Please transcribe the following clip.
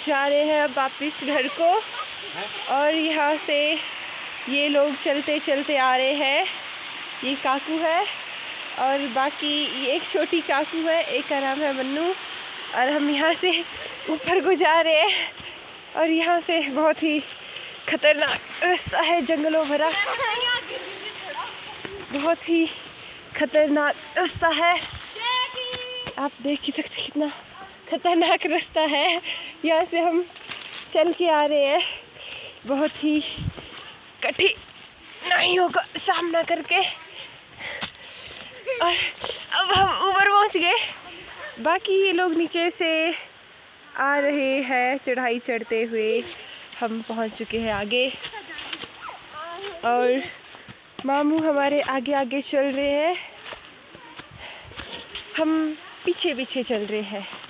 जा रहे हैं अब वापिस घर को। और यहाँ से ये लोग चलते चलते आ रहे हैं। ये काकू है और बाकी एक छोटी काकू है, एक का नाम है मन्नू। और हम यहाँ से ऊपर को जा रहे हैं और यहाँ से बहुत ही खतरनाक रास्ता है, जंगलों भरा, बहुत ही खतरनाक रास्ता है। आप देख ही सकते कितना खतरनाक रास्ता है। यहाँ से हम चल के आ रहे हैं बहुत ही कठिनाइयों का सामना करके। और अब हम ऊपर पहुँच गए। बाकी ये लोग नीचे से आ रहे हैं चढ़ाई चढ़ते हुए। हम पहुँच चुके हैं आगे और मामू हमारे आगे आगे चल रहे हैं, हम पीछे पीछे चल रहे हैं।